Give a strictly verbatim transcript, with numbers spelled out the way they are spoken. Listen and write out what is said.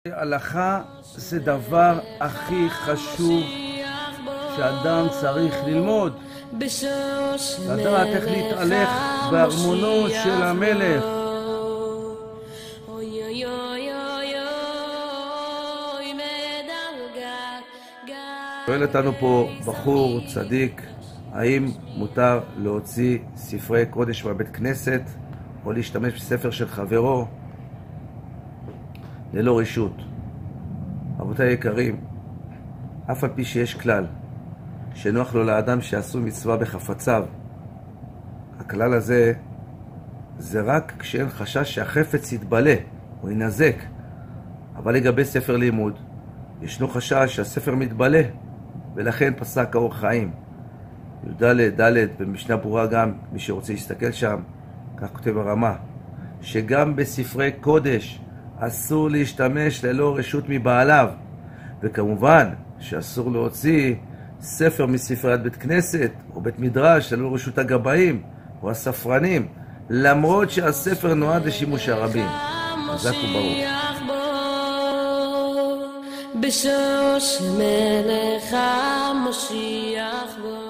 הלכה זה דבר הכי חשוב שאדם צריך ללמוד. לדעת איך להתהלך בארמונו של המלך. שואל אותנו פה בחור צדיק, האם מותר להוציא ספרי קודש מהבית כנסת או להשתמש בספר של חברו ללא רשות? רבותיי יקרים, אף על פי שיש כלל שנוח לו לאדם שעשו מצווה בחפציו, הכלל הזה זה רק כשאין חשש שהחפץ יתבלה או ינזק. אבל לגבי ספר לימוד ישנו חשש שהספר מתבלה, ולכן פסק האור חיים י"ד ד' במשנה ברורה, גם מי שרוצה להסתכל שם, כך כותב הרמה, שגם בספרי קודש אסור להשתמש ללא רשות מבעליו, וכמובן שאסור להוציא ספר מספריית בית כנסת או בית מדרש ללא רשות הגבאים או הספרנים, למרות שהספר נועד לשימוש הרבים. חזק וברוך. בשוש מלך המשיח בו